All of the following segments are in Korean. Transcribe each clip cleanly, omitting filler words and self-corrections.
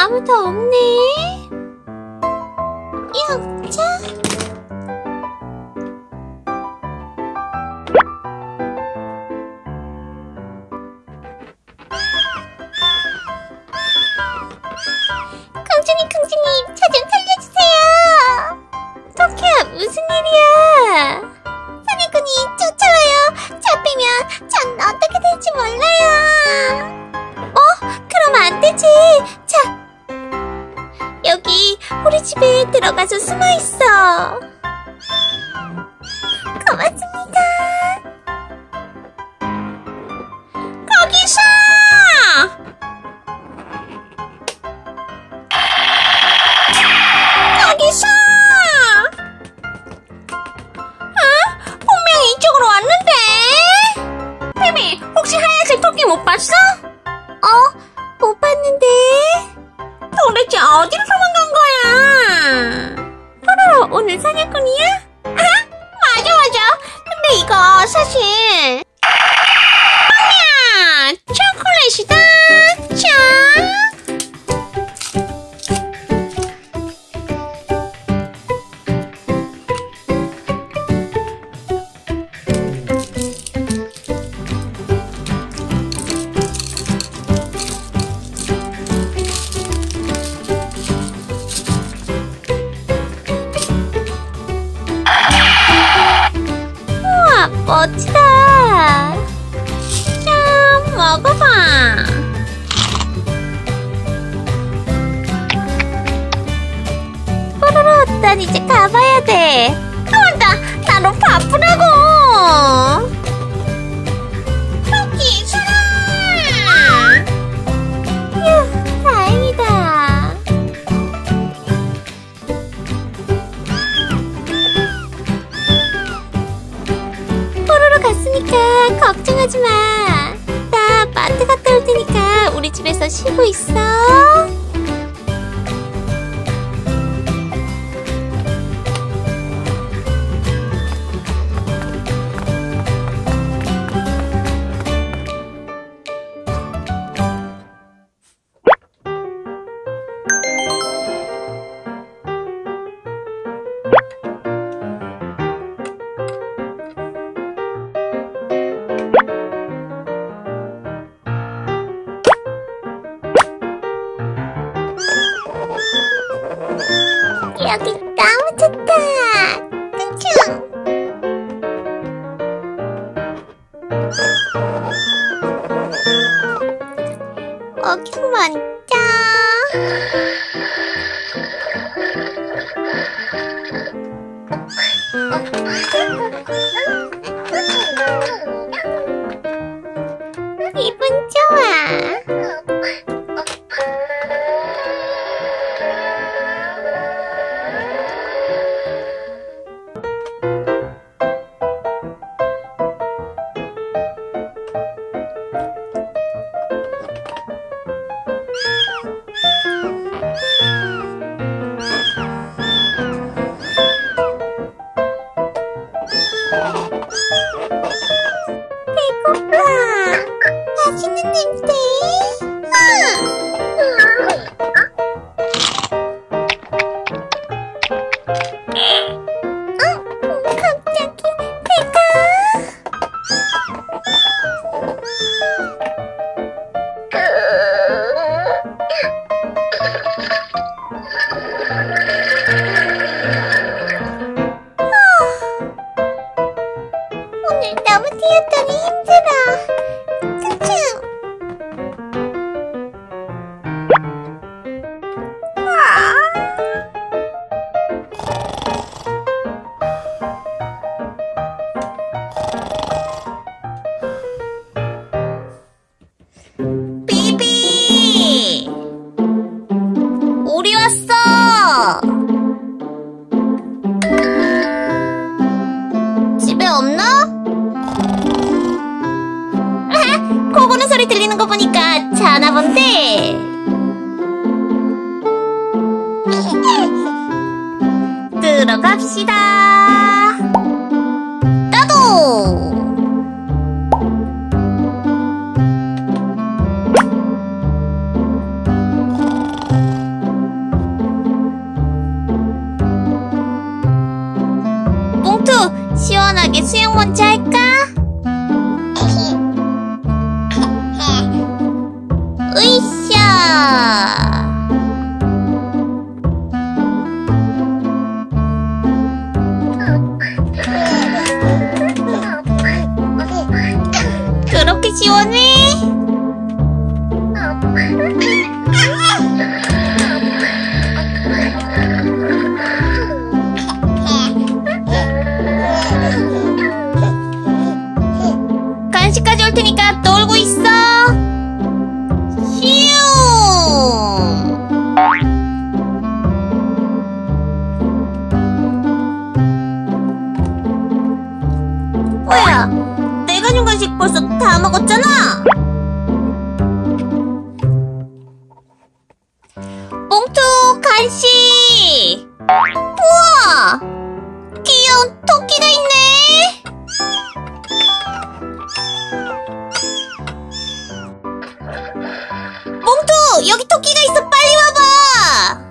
아무도 없네. 영자? 콩순이, 저 좀 살려주세요. 토끼야, 무슨 일이야? 사냥꾼이 쫓아와요. 잡히면 전 어떻게 될지 몰라요. 그럼 안 되지. 자, 여기 우리 집에 들어가서 숨어 있어. 고맙습니다. 거기서! 거기서! 분명히 이쪽으로 왔는데? 페미, 혹시 하얀색 토끼 못 봤어? 못 봤는데. 도대체 어디로 도망간 거야? 뽀로로, 오늘 사냥꾼이야? 맞아. 근데 이거 사실 빵야! 초콜릿이다. 짠! 멋지다. 짠, 먹어봐. 뽀로로, 난 이제 가봐야 돼. 맞다, 나 너무 바쁘다고. 토끼 사랑. 휴, 다행이다. 갔으니까 걱정하지 마. 나 마트 갔다 올 테니까 우리 집에서 쉬고 있어. 여기 너무 좋다. 퉁퉁. 여기 먼저. 기분 좋아. 배고파. 맛있는 냄새. 갑자기 배가. 오늘 너무 뛰었더니 힘들어. 퉁퉁. 비비! 우리 왔어! 집에 없나? 코 고는 소리 들리는 거 보니까 자나 본데. 들어갑시다. 나도. 비비. 간식까지 올 테니까 놀고 있어. 휴. 뭐야? 내가 준 간식 벌써 다 먹었잖아. 몽투 간식. 우와, 귀여운 토끼가 있네. 몽투, 여기 토끼가 있어. 빨리 와봐.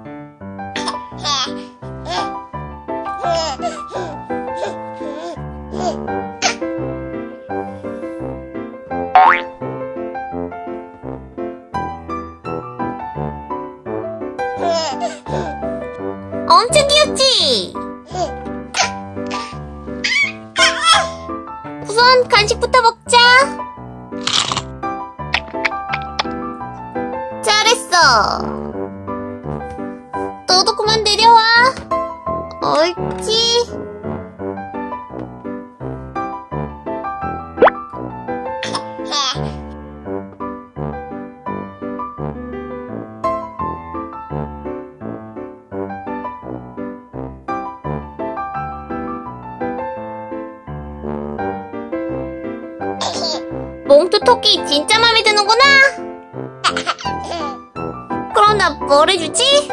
엄청 귀엽지? 우선 간식부터 먹자. 잘했어. 너도 그만 내려와. 옳지. 몽투 토끼 진짜 맘에 드는구나. 그럼 나 뭘 해주지?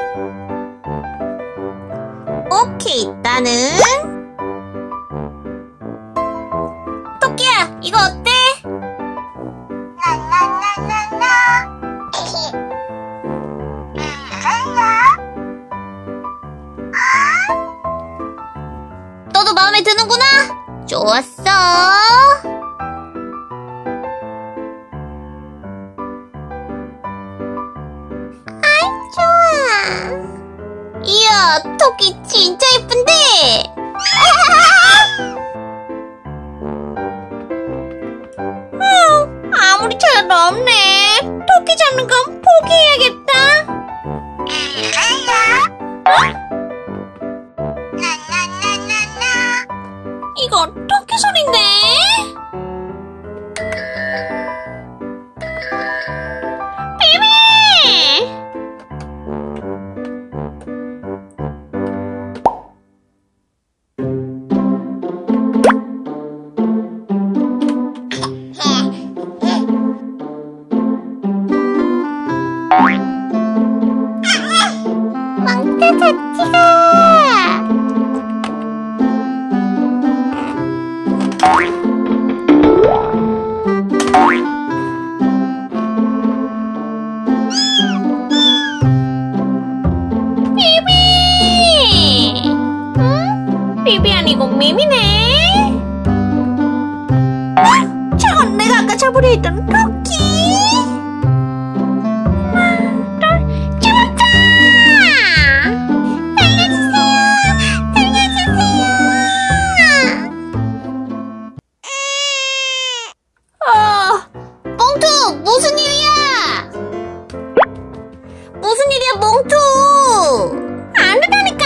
오케이, 나는 토끼야, 이거 어때? 너도 마음에 드는구나? 좋았어. 이야, 토끼 진짜 예쁜데? 아무리 찾아도 없네. 토끼 잡는 건 포기해야겠다. 이거 토끼 소린데? 비비! 몽투 같이 가. 비비! 응? 비비 아니고 미미네. 저건 내가 아까 잡으려 했던 토끼. 무슨 일이야? 무슨 일이야, 몽투? 안 된다니까?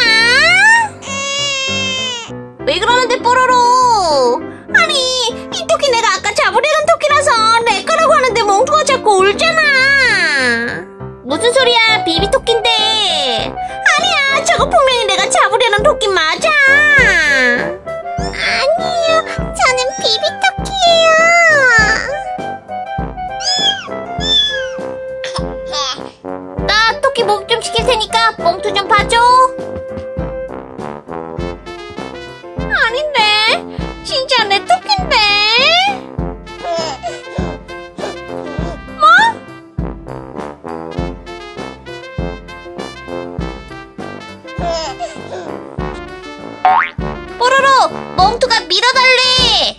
왜 그러는데, 뽀로로? 아니, 이 토끼 내가 아까 잡으려던 토끼라서 내 거라고 하는데 몽투가 자꾸 울잖아. 무슨 소리야, 비비 토끼인데. 아니야, 저거 분명히 내가 잡으려는 토끼 맞아. 아니에요, 저는 비비 토끼예요. 나 토끼 목욕 좀 시킬 테니까 몽투 좀 봐줘. 아닌데, 진짜 내 토끼인데. 뭐? 뽀로로, 몽투가 밀어달래.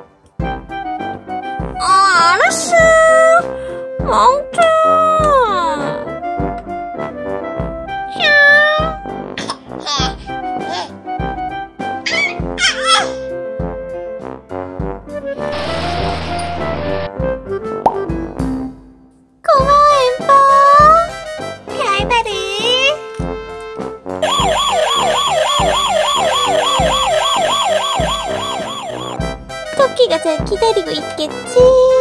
알았어. 몽투. 기다리고 있겠지?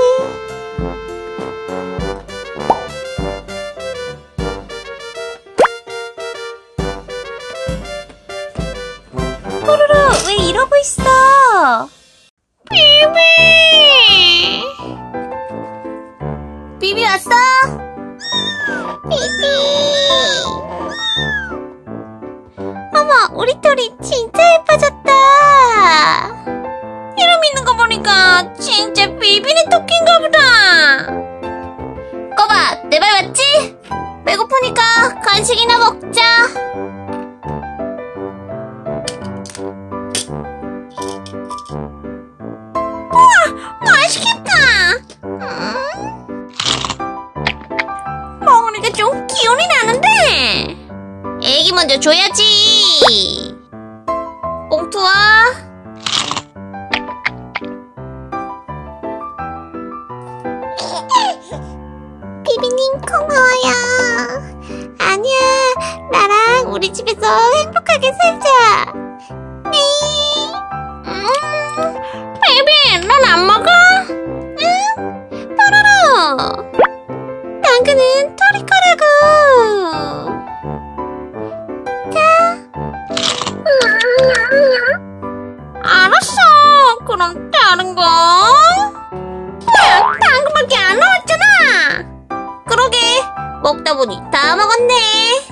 뽀로로, 왜 이러고 있어? 비비! 비비 왔어? 비비! 어머, 우리 털이 진짜 예뻐졌다. 이름 있는 거 보니까 진짜 비비는 토끼인가 보다. 꼬마, 내 말 맞지? 배고프니까 간식이나 먹자. 우와, 맛있겠다. 먹으니까 좀 기운이 나는데. 애기 먼저 줘야지. 봉투와 비비님 고마워요. 아니야, 나랑 우리 집에서 행복하게 살자. 네. 비비, 넌 안 먹어? 응? 뽀로로, 당근은 토리 거라고. 알았어. 그럼 다른 거? 당근밖에 안 나왔잖아. 그러게, 먹다 보니 다 먹었네.